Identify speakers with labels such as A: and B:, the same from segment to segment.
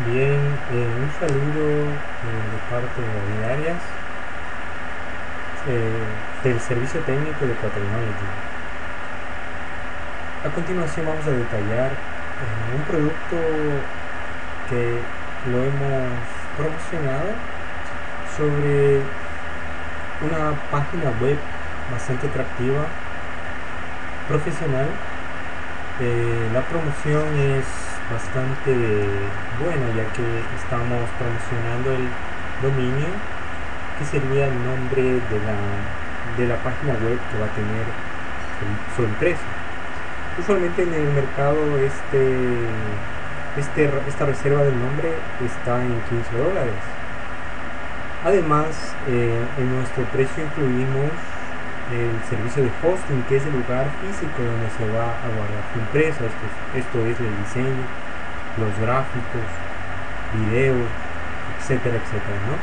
A: Bien, un saludo de parte de Arias, del Servicio Técnico de Quaternology. A continuación vamos a detallar un producto que lo hemos promocionado sobre una página web bastante atractiva, profesional. La promoción es bastante buena, ya que estamos promocionando el dominio que sería el nombre de la página web que va a tener su empresa. Usualmente en el mercado esta reserva del nombre está en $15. Además, en nuestro precio incluimos el servicio de hosting, que es el lugar físico donde se va a guardar su empresa. Esto es el diseño, los gráficos, videos, etcétera, etcétera, ¿no?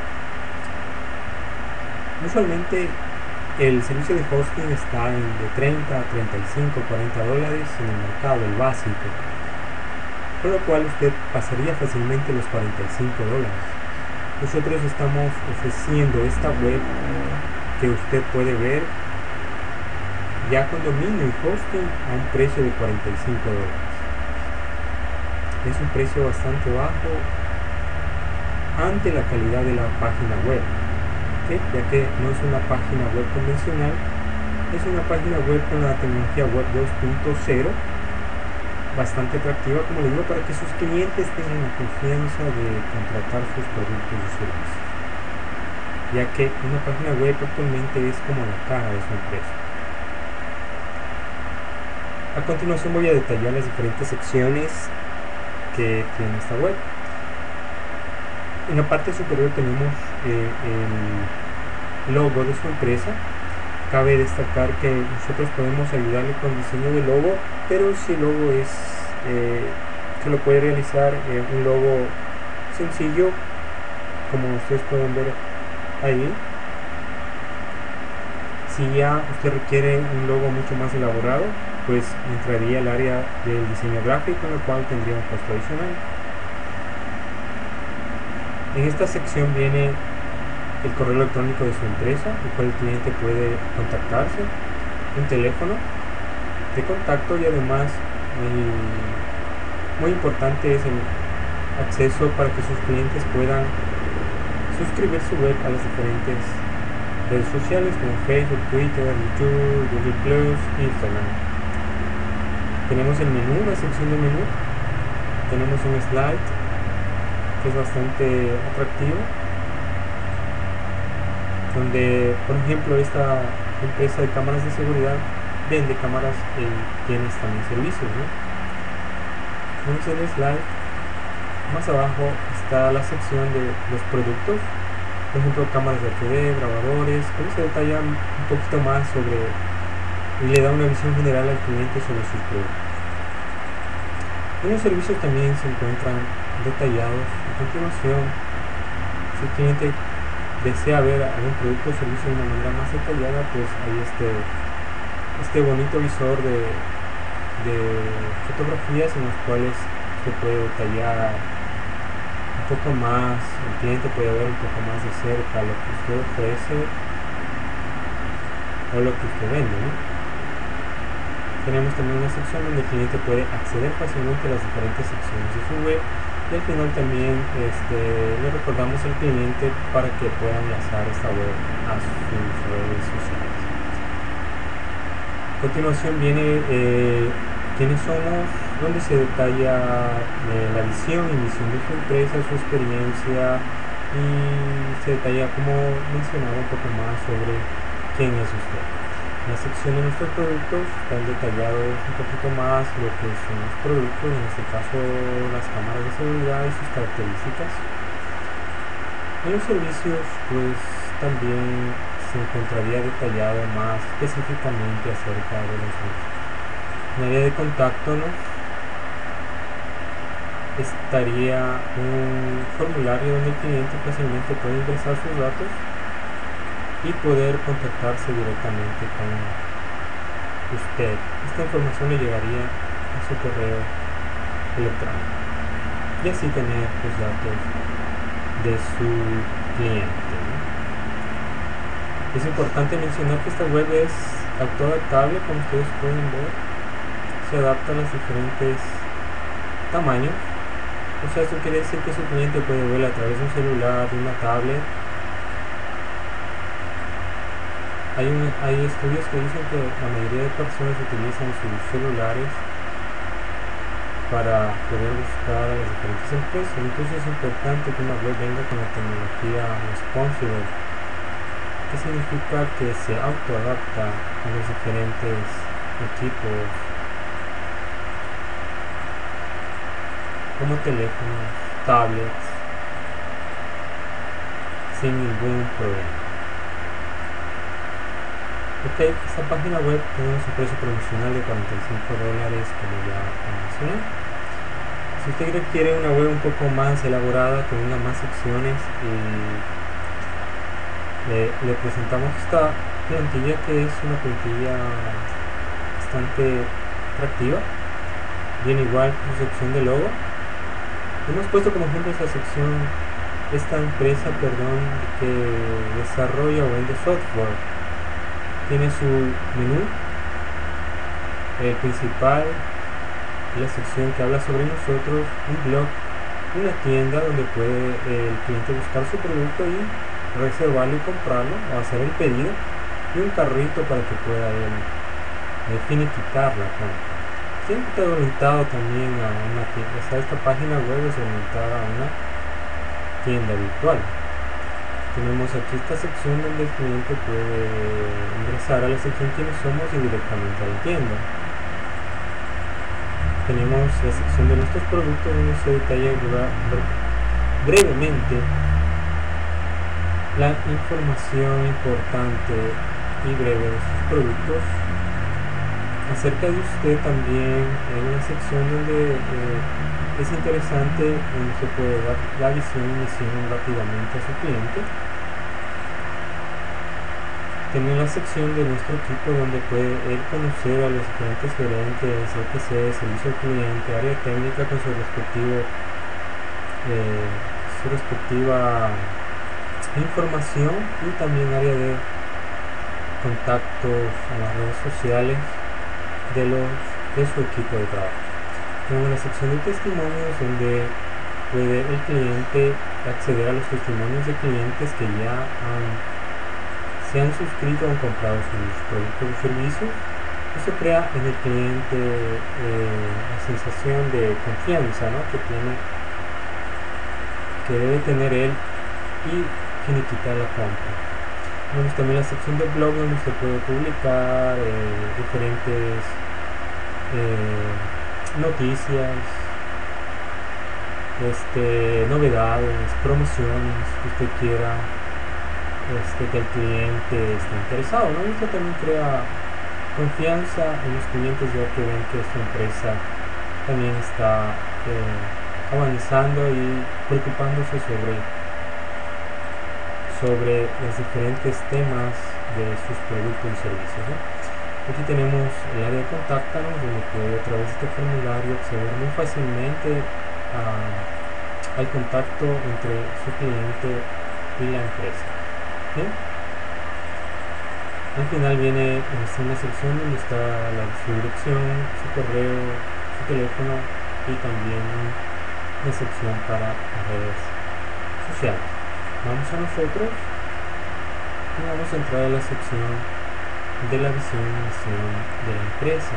A: Usualmente el servicio de hosting está de 30, 35, $40 en el mercado, el básico, por lo cual usted pasaría fácilmente los $45. Nosotros estamos ofreciendo esta web que usted puede ver ya con dominio y hosting a un precio de $45. Es un precio bastante bajo ante la calidad de la página web, ¿sí? Ya que no es una página web convencional, es una página web con la tecnología web 2.0, bastante atractiva, como le digo, para que sus clientes tengan la confianza de contratar sus productos y servicios, ya que una página web actualmente es como la cara de su empresa. A continuación voy a detallar las diferentes secciones que tiene esta web. En la parte superior tenemos el logo de su empresa. Cabe destacar que nosotros podemos ayudarle con el diseño del logo, pero si el logo se lo puede realizar un logo sencillo, como ustedes pueden ver ahí. Si ya usted requiere un logo mucho más elaborado, pues entraría al área del diseño gráfico, en el cual tendría un costo adicional. En esta sección viene el correo electrónico de su empresa, el cual el cliente puede contactarse, un teléfono de contacto, y además muy importante es el acceso para que sus clientes puedan suscribir su web a las diferentes redes sociales como Facebook, Twitter, YouTube, Google+, Instagram. Tenemos el menú, la sección de menú, tenemos un slide que es bastante atractivo, donde por ejemplo esta empresa de cámaras de seguridad vende cámaras y tiene también servicios, ¿no? Tenemos el slide. Más abajo está la sección de los productos, por ejemplo cámaras de HD, grabadores, donde se detalla un poquito más sobre y le da una visión general al cliente sobre sus productos. En los servicios también se encuentran detallados. A continuación, si el cliente desea ver algún producto o servicio de una manera más detallada, pues hay este bonito visor de fotografías en los cuales se puede detallar un poco más, el cliente puede ver un poco más de cerca lo que usted ofrece o lo que usted vende, ¿no? Tenemos también una sección donde el cliente puede acceder fácilmente a las diferentes secciones de su web, y al final también le recordamos al cliente para que pueda enlazar esta web a sus redes sociales. A continuación viene quiénes somos, donde se detalla la visión y misión de su empresa, su experiencia, y se detalla, como mencionaba, un poco más sobre quién es usted. En la sección de nuestros productos están detallados un poquito más lo que son los productos, en este caso las cámaras de seguridad y sus características. En los servicios pues también se encontraría detallado más específicamente acerca de los mismos. En el área de contacto, ¿no?, estaría un formulario donde el cliente fácilmente puede ingresar sus datos y poder contactarse directamente con usted. Esta información le llegaría a su correo electrónico. y así tener los datos de su cliente, ¿no? Es importante mencionar que esta web es autoadaptable, como ustedes pueden ver, se adapta a los diferentes tamaños. O sea, esto quiere decir que su cliente puede verla a través de un celular, de una tablet. Hay estudios que dicen que la mayoría de personas utilizan sus celulares para poder buscar a las diferentes empresas. Entonces es importante que una web venga con la tecnología responsive, que significa que se autoadapta a los diferentes equipos, como teléfonos, tablets, sin ningún problema. Ok, esta página web tiene un precio promocional de $45, como ya mencioné. Si usted quiere una web un poco más elaborada, que tenga más secciones, le presentamos esta plantilla, que es una plantilla bastante atractiva. Viene igual su sección de logo. Hemos puesto como ejemplo esta empresa que desarrolla o vende software. Tiene su menú, el principal, la sección que habla sobre nosotros, un blog, una tienda donde puede el cliente buscar su producto y reservarlo y comprarlo o hacer el pedido, y un carrito para que pueda él finiquitar la compra. Siempre está orientado también a una tienda. O sea, esta página web es orientada a una tienda virtual. Tenemos aquí esta sección donde el cliente puede ingresar a la sección quiénes somos y directamente a la tienda. Tenemos la sección de nuestros productos, donde se detalla brevemente la información importante y breve de sus productos. Acerca de usted también hay una sección donde es interesante, donde se puede dar la visión y misión rápidamente a su cliente. Tiene la sección de nuestro equipo, donde puede él conocer a los diferentes gerentes, EPC, servicio al cliente, área técnica con su respectiva información, y también área de contactos en las redes sociales de su equipo de trabajo. Tenemos la sección de testimonios, donde puede el cliente acceder a los testimonios de clientes que ya se han suscrito o han comprado sus productos o servicios. Eso crea en el cliente la sensación de confianza, ¿no?, que debe tener él, y finiquitar la compra. Tenemos también la sección de blog, donde usted puede publicar diferentes noticias, novedades, promociones que usted quiera que el cliente esté interesado, ¿no? Esto también crea confianza en los clientes, ya que ven que su empresa también está avanzando y preocupándose sobre los diferentes temas de sus productos y servicios, ¿no? Aquí tenemos el área de contáctanos, donde puede a través de este formulario acceder muy fácilmente al contacto entre su cliente y la empresa. ¿Bien? Al final viene una sección donde está su dirección, su correo, su teléfono, y también una sección para redes sociales. Vamos a nosotros y vamos a entrar a la sección de la visión y misión de la empresa.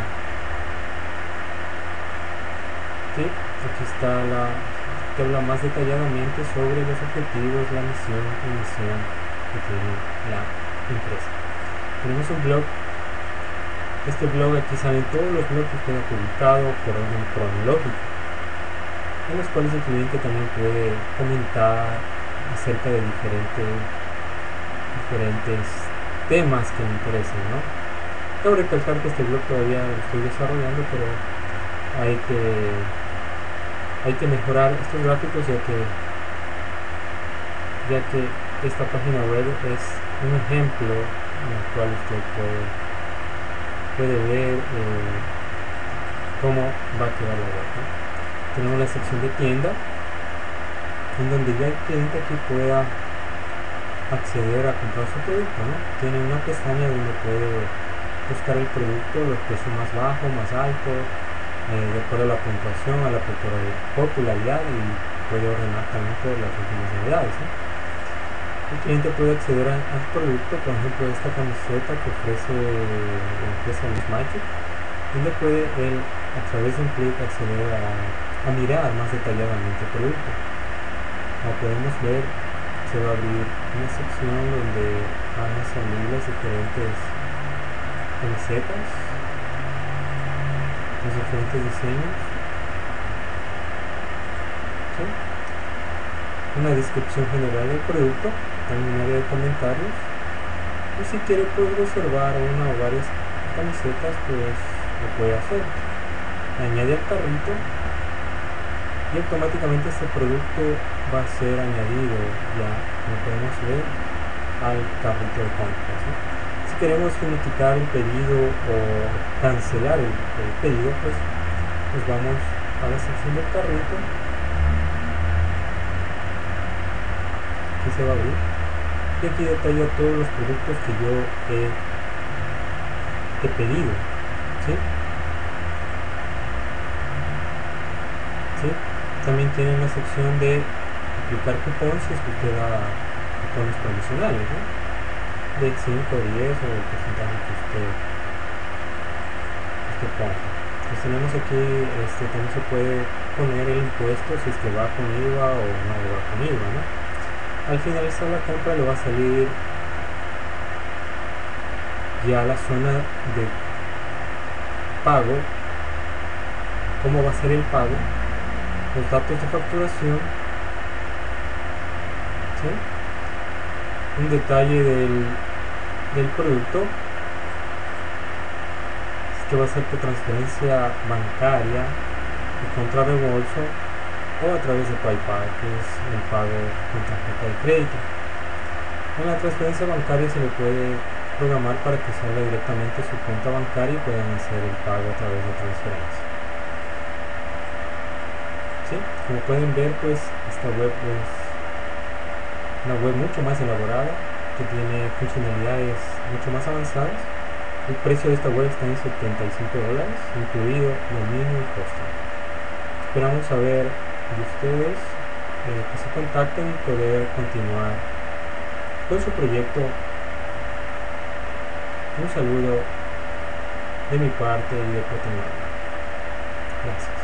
A: ¿Sí? Aquí está que habla más detalladamente sobre los objetivos, la misión y misión que tiene la empresa. Tenemos un blog. Este blog, aquí salen todos los blogs que usted ha publicado por orden cronológico, en los cuales el cliente también puede comentar acerca de diferentes temas que le interesen, ¿no? Cabe recalcar que este blog todavía lo estoy desarrollando, pero hay que mejorar estos gráficos, ya que esta página web es un ejemplo en el cual usted puede ver cómo va a quedar la web, ¿no? Tenemos la sección de tienda, en donde ya el cliente aquí pueda acceder a comprar su producto, ¿no? Tiene una pestaña donde puede buscar el producto, los precios más bajos, más altos, de acuerdo a la puntuación, a la popularidad, y puede ordenar también por las últimas novedades, ¿no? El cliente puede acceder al producto, por ejemplo esta camiseta que ofrece la empresa Miss Magic, donde puede él a través de un clic acceder a mirar más detalladamente el producto. Como podemos ver, se va a abrir una sección donde van a salir las diferentes camisetas, los diferentes diseños, ¿sí? Una descripción general del producto, también un área de comentarios, y si quiere puede reservar una o varias camisetas, pues lo puede hacer. Añade al carrito y automáticamente este producto va a ser añadido, ya como podemos ver, al carrito de compras, ¿no? Si queremos finiquitar el pedido o cancelar el pedido, pues nos vamos a la sección del carrito. Aquí se va a abrir y aquí detalla todos los productos que yo he pedido, ¿sí? ¿Sí? También tiene una sección de aplicar cupones si es que usted da cupones promocionales, ¿no? De 5, 10 o el porcentaje que usted ponga. Pues tenemos aquí, también se puede poner el impuesto si es que va con IVA o no va con IVA, ¿no? Al finalizar la compra le va a salir ya la zona de pago, cómo va a ser el pago, los datos de facturación, ¿sí? Un detalle del producto, que va a ser por transferencia bancaria y contra reembolso o a través de PayPal, que es el pago con tarjeta de crédito. En la transferencia bancaria se le puede programar para que salga directamente su cuenta bancaria y puedan hacer el pago a través de transferencia. ¿Sí? Como pueden ver, pues esta web es una web mucho más elaborada, que tiene funcionalidades mucho más avanzadas. El precio de esta web está en $75, incluido dominio y costo. Esperamos saber de ustedes, que se contacten y poder continuar con su proyecto. Un saludo de mi parte y de Guatemala. Gracias.